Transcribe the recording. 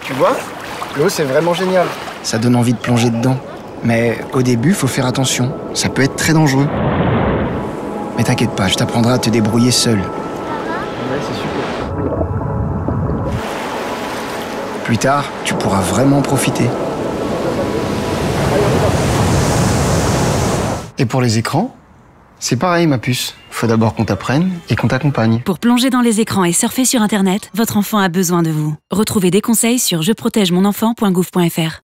Tu vois, l'eau c'est vraiment génial. Ça donne envie de plonger dedans. Mais au début, faut faire attention. Ça peut être très dangereux. Mais t'inquiète pas, je t'apprendrai à te débrouiller seul. Ouais, c'est super. Plus tard, tu pourras vraiment profiter. Et pour les écrans, c'est pareil ma puce. Faut d'abord qu'on t'apprenne et qu'on t'accompagne. Pour plonger dans les écrans et surfer sur Internet, votre enfant a besoin de vous. Retrouvez des conseils sur jeprotègemonenfant.gouv.fr.